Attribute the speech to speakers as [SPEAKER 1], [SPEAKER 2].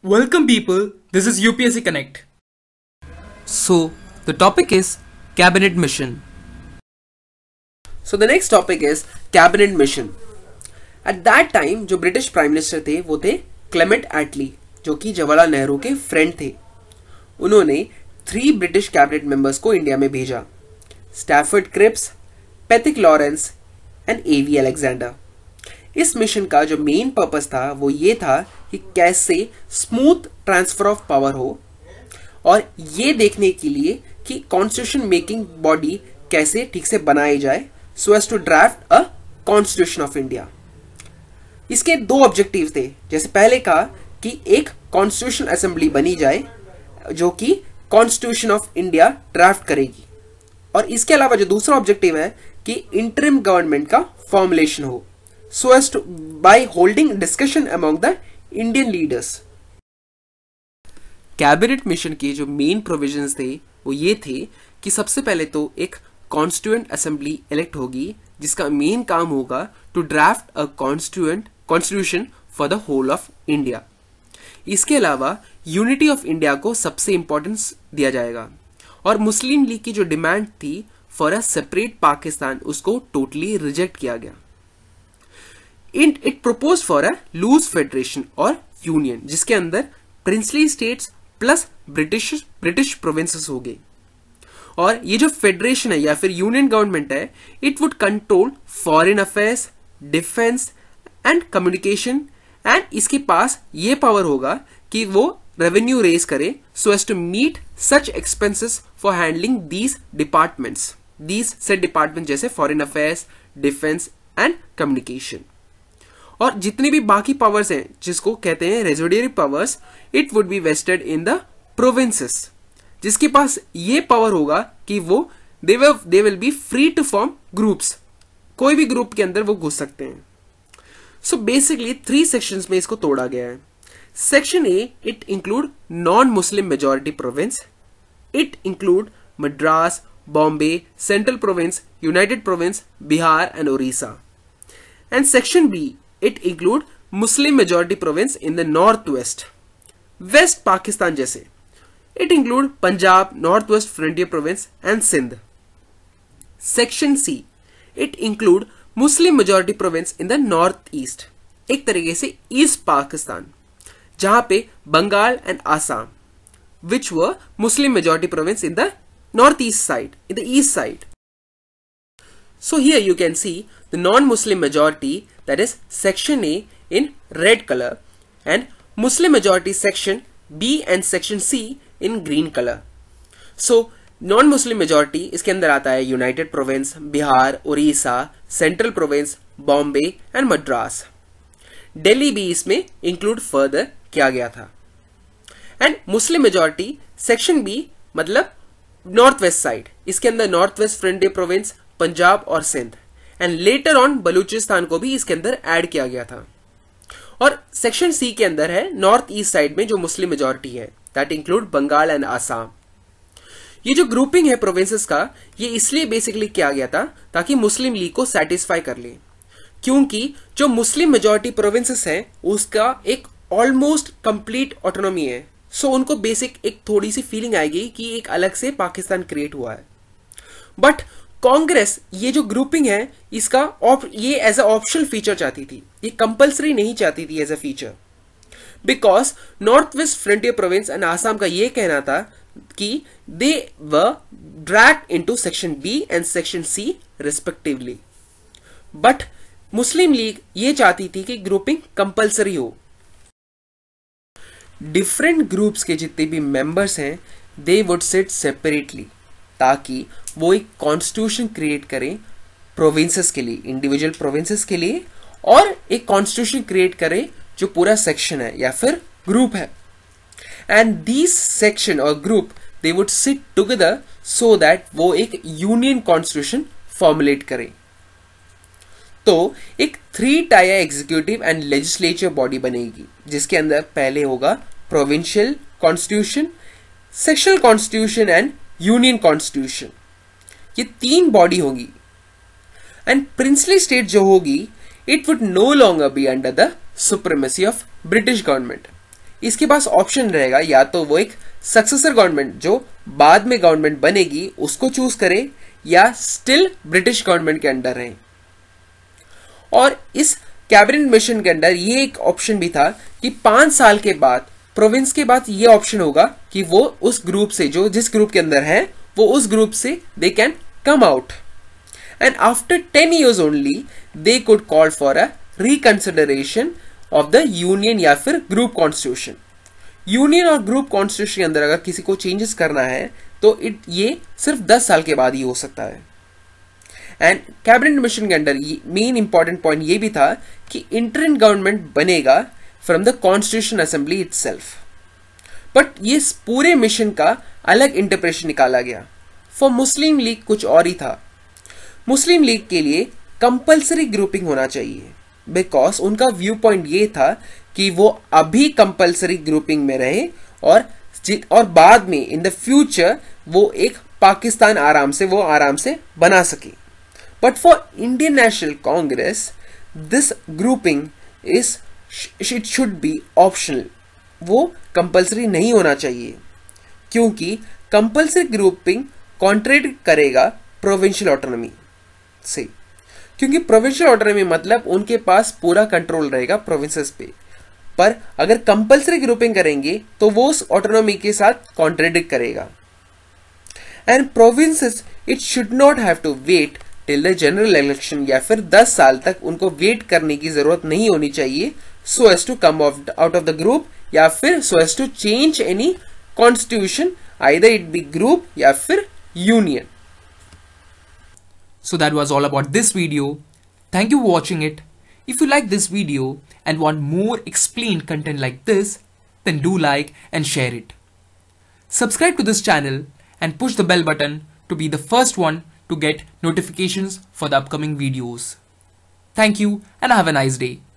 [SPEAKER 1] Welcome people, this is UPSC Connect.
[SPEAKER 2] So, the topic is Cabinet Mission.
[SPEAKER 3] So the next topic is Cabinet Mission. At that time जो British prime minister थे वो थे Clement एटली, जो कि जवाहरलाल नेहरू के friend थे. उन्होंने 3 ब्रिटिश कैबिनेट मेंबर्स को इंडिया में भेजा: Stafford Cripps, Pethick Lawrence and A V Alexander. इस मिशन का जो मेन पर्पस था वो ये था कि कैसे स्मूथ ट्रांसफर ऑफ पावर हो, और ये देखने के लिए कि कॉन्स्टिट्यूशन मेकिंग बॉडी कैसे ठीक से बनाई जाए so as to draft a constitution of India. इसके 2 ऑब्जेक्टिव थे. जैसे पहले कहा कि एक कॉन्स्टिट्यूशन असेंबली बनी जाए जो कि कॉन्स्टिट्यूशन ऑफ इंडिया ड्राफ्ट करेगी, और इसके अलावा जो दूसरा ऑब्जेक्टिव है कि इंटरिम गवर्नमेंट का फॉर्मुलेशन हो so as to by holding discussion among the Indian leaders.
[SPEAKER 2] Cabinet mission के जो मेन प्रोविजंस थे वो ये थे कि सबसे पहले तो एक कॉन्स्टिट्यूएंट असेंबली इलेक्ट होगी जिसका मेन काम होगा to draft a constitution for the whole of India. इसके अलावा यूनिटी ऑफ इंडिया को सबसे इंपॉर्टेंस दिया जाएगा, और मुस्लिम लीग की जो डिमांड थी फॉर अ सेपरेट पाकिस्तान उसको टोटली रिजेक्ट किया गया. It proposed for a loose federation और यूनियन जिसके अंदर princely states plus British provinces हो गए. और ये जो फेडरेशन है या फिर यूनियन गवर्नमेंट है, it would control foreign affairs, defence and communication, and इसके पास ये पावर होगा कि वो रेवेन्यू रेज करे so as to meet such expenses for handling these departments, these set department जैसे foreign affairs, defence and communication. और जितनी भी बाकी पावर्स हैं जिसको कहते हैं residuary powers, it would be vested in the provinces, जिसके पास ये पावर होगा कि वो they will be free to form groups. कोई भी ग्रुप के अंदर वो घुस सकते हैं. सो बेसिकली 3 सेक्शंस में इसको तोड़ा गया है. Section A, it include non Muslim majority province. It include Madras, Bombay, central province, united province, Bihar and Odisha. And section B, it include Muslim majority province in the northwest, West Pakistan जैसे. It include Punjab, Northwest Frontier Province and Sindh. Section C, it include Muslim majority province in the northeast, एक तरीके से East Pakistan, जहां पे Bengal and Assam, which were Muslim majority province in the northeast side, in the east side. So here you can see the non-Muslim majority, that is section A in red color, and Muslim majority section B and section C in green color. So non-Muslim majority इसके अंदर आता है united province, Bihar, Orissa, central province, Bombay and Madras. Delhi भी इसमें include further किया गया था. And Muslim majority section B मतलब नॉर्थ वेस्ट साइड, इसके अंदर north west frontier province, Punjab और Sindh, and later on Baluchistan को भी इसके अंदर ऐड किया गया था. और सेक्शन सी के अंदर है नॉर्थ ईस्ट साइड में जो मुस्लिम मेजॉरिटी है, that include Bengal and Assam. ये जो ग्रुपिंग है प्रोविंसेस का, ये इसलिए बेसिकली किया गया था ताकि मुस्लिम लीग को सेटिस्फाई कर ले, क्योंकि जो मुस्लिम मेजॉरिटी प्रोविंसेस हैं उसका एक ऑलमोस्ट कंप्लीट ऑटोनॉमी है. सो उनको बेसिक एक थोड़ी सी फीलिंग आएगी कि एक अलग से पाकिस्तान क्रिएट हुआ है. बट कांग्रेस ये जो ग्रुपिंग है इसका ये एज अ ऑप्शनल फीचर चाहती थी, ये कंपलसरी नहीं चाहती थी as a feature, because north west frontier province and Assam का ये कहना था कि they were dragged into section B and section C respectively. But Muslim League ये चाहती थी कि ग्रुपिंग कंपलसरी हो. डिफरेंट ग्रुप्स के जितने भी मेंबर्स हैं दे वुड सिट सेपरेटली, ताकि वो एक कॉन्स्टिट्यूशन क्रिएट करें प्रोविंसेस के लिए, इंडिविजुअल प्रोविंसेस के लिए, और एक कॉन्स्टिट्यूशन क्रिएट करें जो पूरा सेक्शन है या फिर ग्रुप है. एंड दिस सेक्शन और group they would sit together so that वो एक यूनियन कॉन्स्टिट्यूशन फॉर्मुलेट करें. तो एक 3 tier executive and legislature body बनेगी, जिसके अंदर पहले होगा provincial constitution, sectional constitution and union constitution. ये 3 बॉडी होगी. एंड प्रिंसली स्टेट जो होगी, it would no longer be under the supremacy of British government.
[SPEAKER 3] इसके पास ऑप्शन रहेगा या तो वो एक सक्सेसर गवर्नमेंट जो बाद में गवर्नमेंट बनेगी उसको चूज करे या स्टिल ब्रिटिश गवर्नमेंट के अंडर रहे। और इस कैबिनेट मिशन के अंदर ये एक ऑप्शन भी था कि 5 साल के बाद प्रोविंस के बाद ये ऑप्शन होगा कि वो उस ग्रुप से जो जिस ग्रुप के अंदर है वो उस ग्रुप से they can come out and after 10 years only they could call for a reconsideration of the union या फिर ग्रुप कॉन्स्टिट्यूशन। यूनियन और ग्रुप कॉन्स्टिट्यूशन के अंदर अगर किसी को चेंजेस करना है तो ये सिर्फ 10 साल के बाद ही हो सकता है। एंड कैबिनेट मिशन के अंदर मेन इंपॉर्टेंट पॉइंट ये भी था कि इंटरिम गवर्नमेंट बनेगा from the constitution assembly itself. But ये पूरे मिशन का अलग इंटरप्रिटेशन निकाला गया। फॉर मुस्लिम लीग कुछ और ही था। मुस्लिम लीग के लिए कंपल्सरी ग्रुपिंग होना चाहिए बिकॉज उनका व्यू पॉइंट ये था कि वो अभी कंपल्सरी ग्रुपिंग में रहे और बाद में इन द फ्यूचर वो एक पाकिस्तान आराम से बना सके। But for Indian National Congress this grouping it should be optional. वो कंपल्सरी नहीं होना चाहिए क्योंकि कंपल्सरी ग्रुपिंग कॉन्ट्रेडिक्ट करेगा प्रोविंशियल ऑटोनॉमी से, क्योंकि प्रोविंशियल ऑटोनॉमी मतलब उनके पास पूरा कंट्रोल रहेगा प्रोविंसेस पे। पर अगर कंपल्सरी ग्रुपिंग करेंगे तो वो उस ऑटोनॉमी के साथ कॉन्ट्रेडिक्ट करेगा। And provinces it should not have to wait till the general election या फिर 10 साल तक उनको वेट करने की जरूरत नहीं होनी चाहिए so as to come out of the group या फिर so as to change any constitution either it be group या फिर union.
[SPEAKER 1] So that was all about this video. Thank you for watching it. If you like this video and want more explained content like this, then do like and share it. Subscribe to this channel and push the bell button to be the first one to get notifications for the upcoming videos. Thank you and have a nice day.